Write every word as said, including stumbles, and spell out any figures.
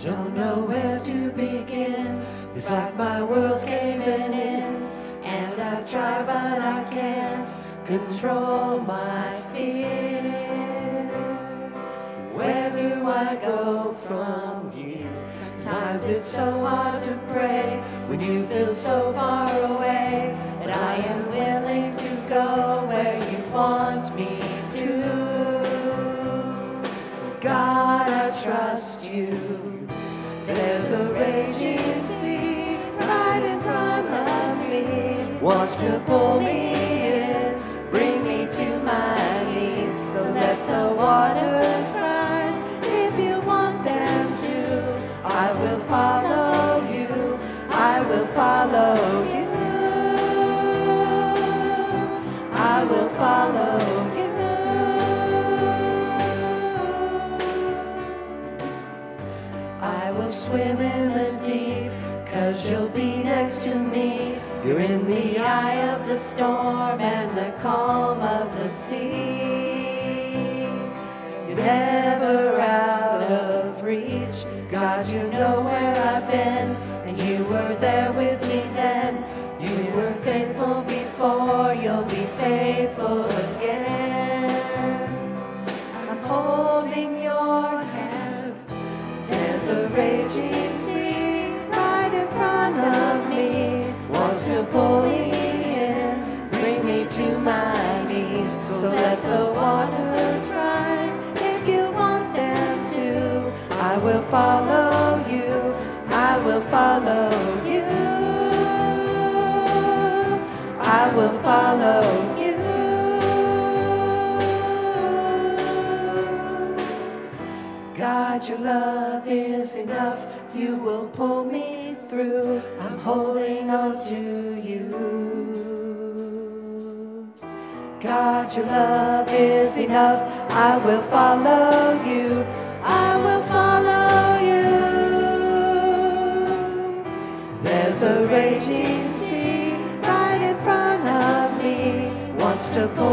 Don't know where to begin. It's like my world's caving in, and I try but I can't control my fear. Where do I go from here? Sometimes it's so hard to pray when you feel so far away, but I am willing to go where you want me to. God, I trust you. There's a raging sea right in front of me, wants to pull me in, bring me to my knees. So let the waters rise if you want them to. I will follow you, I will follow you, I will follow you. I will swim in the deep, 'cause you'll be next to me. You're in the eye of the storm and the calm of the sea. You're never out of reach. God, you know where I've been, and you were there with me then. You were faithful before, you'll be faithful again. I'm holding your hand. There's a raging sea right in front of me, wants to pull me in, bring me to my knees. So let the waters rise if you want them to. I will follow you, I will follow you, I will follow you. God, your love is enough, you will pull me through. I'm holding on to you. God, your love is enough, I will follow you, I will follow you. There's a raging sea right in front of me, wants to pull